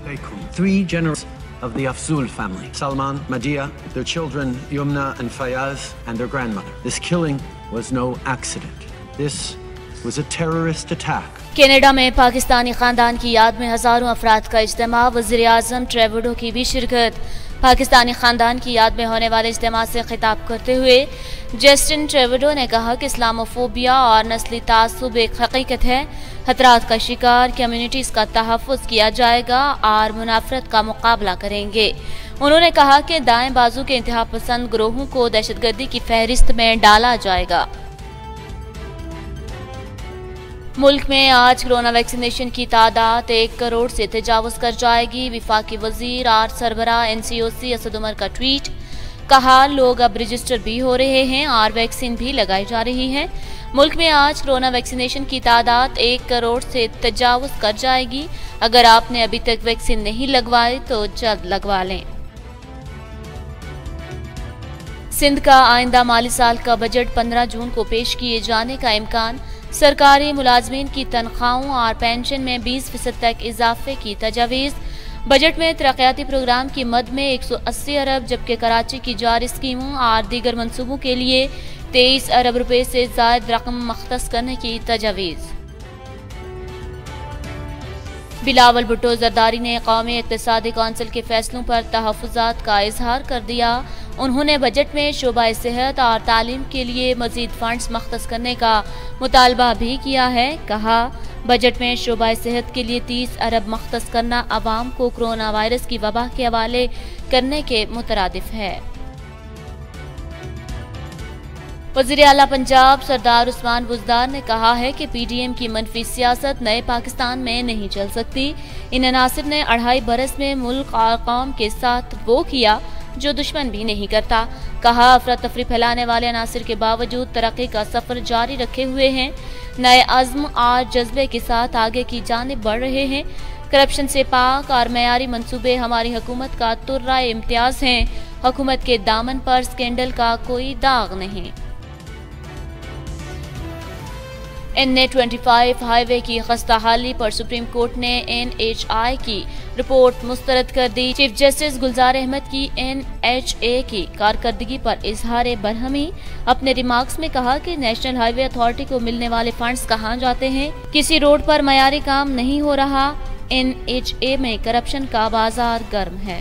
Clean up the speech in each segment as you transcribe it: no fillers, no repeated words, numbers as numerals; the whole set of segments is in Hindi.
Three generals of the Afzul family, Salman, Madia, their children Yumna and Fayaz, and their grandmother. This killing was no accident. This was a terrorist attack. Canada में पाकिस्तानी खानदान की याद में हजारों अफराद का इज्तिमा, वज़ीर आज़म ट्रूडो की भी शिरकत। पाकिस्तानी खानदान की याद में होने वाले इज्तिमा से खिताब करते हुए जस्टिन ट्रूडो ने कहा कि इस्लामोफोबिया और नस्ली तासुब एक हकीकत है। खतरात का शिकार कम्युनिटीज़ का तहफ़्फ़ुज़ किया जाएगा और मुनाफरत का मुकाबला करेंगे। उन्होंने कहा कि दाएं बाजू के इंतहा पसंद ग्रोहों को दहशतगर्दी की फहरिस्त में डाला जाएगा। मुल्क में आज कोरोना वैक्सीनेशन की तादाद 1 करोड़ से तजावुज़ कर जाएगी। विफाकी वजीर और सरबरा NCOC असद उमर का ट्वीट। कहा, लोग अब रजिस्टर भी हो रहे हैं और वैक्सीन भी लगाई जा रही है। मुल्क में आज कोरोना वैक्सीनेशन की तादाद 1 करोड़ से तजावुज़ कर जाएगी। अगर आपने अभी तक वैक्सीन नहीं लगवाई तो जल्द लगवा लें। सिंध का आइंदा माली साल का बजट 15 जून को पेश किए जाने का इम्कान। सरकारी मुलाजमीन की तनख्वाहों और पेंशन में 20% तक इजाफे की तजवीज़। बजट में तरक्याती प्रोग्राम की मद में 180 अरब, जबकि कराची की जारी स्कीमों और दीगर मनसूबों के लिए 23 अरब रुपए से ज़ायद रकम मख्तस करने की तजवीज़। बिलावल भुट्टो जरदारी ने कौमी इक़्तिसादी कौंसिल के फैसलों पर तहफ़्फ़ुज़ात का इजहार कर दिया। उन्होंने बजट में शोबा सेहत और तालीम के लिए मज़ीद फंड्स मख्तस करने का मुतालबा भी किया है। कहा, बजट में शोबा सेहत के लिए 30 अरब मख्तस करना अवाम को कोरोना वायरस की वबा के हवाले करने के मुतरादिफ है। वज़ीर आला पंजाब सरदार उस्मान बुज़दार ने कहा है कि PDM की मनफी सियासत नए पाकिस्तान में नहीं चल सकती। इन अनासिर ने 2.5 बरस में मुल्क और कौम के साथ वो किया जो दुश्मन भी नहीं करता। कहा, अफरा तफरी फैलाने वाले अनासिर के बावजूद तरक्की का सफर जारी रखे हुए हैं। नए अज़्म और जज्बे के साथ आगे की जानिब बढ़ रहे हैं। करप्शन से पाक और मयारी मंसूबे हमारी हुकूमत का तुर्रा इम्तियाज हैं। हुकूमत के दामन पर स्कैंडल का कोई दाग नहीं। NA-25 हाईवे की खस्ताहाली पर सुप्रीम कोर्ट ने NHI की रिपोर्ट मुस्तरद कर दी। चीफ जस्टिस गुलजार अहमद की NHA की कारकर्दगी पर इजहार बरहमी। अपने रिमार्क्स में कहा कि नेशनल हाईवे अथॉरिटी को मिलने वाले फंड्स कहाँ जाते हैं। किसी रोड पर मयारी काम नहीं हो रहा। NHA में करप्शन का बाजार गर्म है।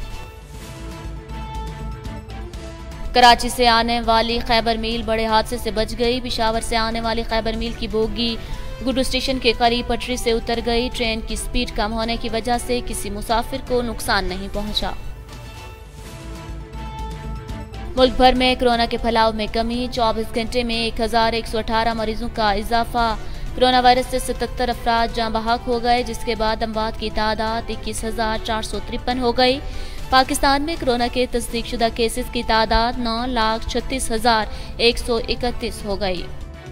कराची से आने वाली खैबर मील बड़े हादसे से बच गई। पिशावर से आने वाली खैबर मील की बोगी गुड्डू स्टेशन के करीब पटरी से उतर गई। ट्रेन की स्पीड कम होने की वजह से किसी मुसाफिर को नुकसान नहीं पहुंचा। मुल्क भर में कोरोना के फैलाव में कमी। 24 घंटे में 1118 मरीजों का इजाफा। कोरोना वायरस से 77 अफराद जाँ बहक हो गए, जिसके बाद अमवात की तादाद 21,453 हो गई। पाकिस्तान में कोरोना के तस्दीक शुदा केसेस की तादाद 9,36,131 हो गई।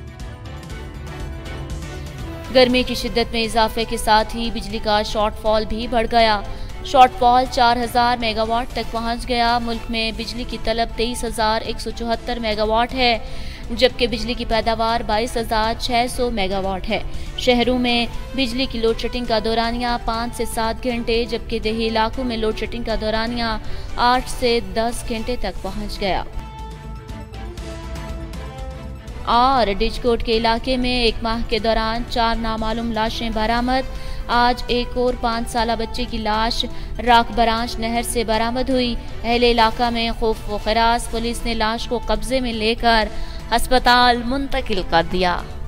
गर्मी की शिद्दत में इजाफे के साथ ही बिजली का शॉर्टफॉल भी बढ़ गया। शॉर्टफॉल 4,000 मेगावाट तक पहुंच गया। मुल्क में बिजली की तलब 23,174 मेगावाट है, जबकि बिजली की पैदावार 22,600 मेगावाट है। शहरों में बिजली की लोड शेडिंग का दौरानिया 5 से 7 घंटे, जबकि देही इलाकों में लोड शेडिंग का दौरानिया 8 से 10 घंटे तक पहुंच गया। और डिजकोट के इलाके में एक माह के दौरान 4 नामालूम लाशें बरामद। आज एक और 5 साला बच्चे की लाश राख बरांच नहर से बरामद हुई। अहले इलाका में खौफ व खरास। पुलिस ने लाश को कब्जे में लेकर अस्पताल मुंतकिल कर दिया।